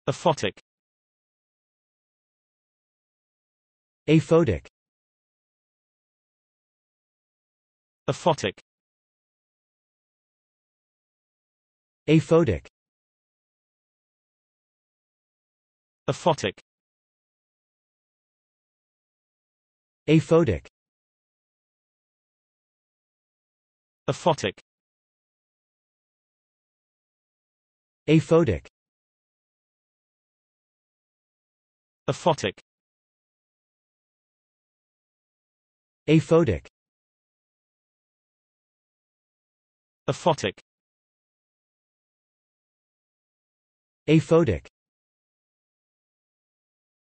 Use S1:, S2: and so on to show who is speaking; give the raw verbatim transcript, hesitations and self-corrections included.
S1: aphotic,
S2: aphotic,
S1: aphotic,
S2: aphotic,
S1: aphotic,
S2: aphotic,
S1: aphotic,
S2: aphotic,
S1: aphotic,
S2: aphotic,
S1: aphotic,
S2: aphotic,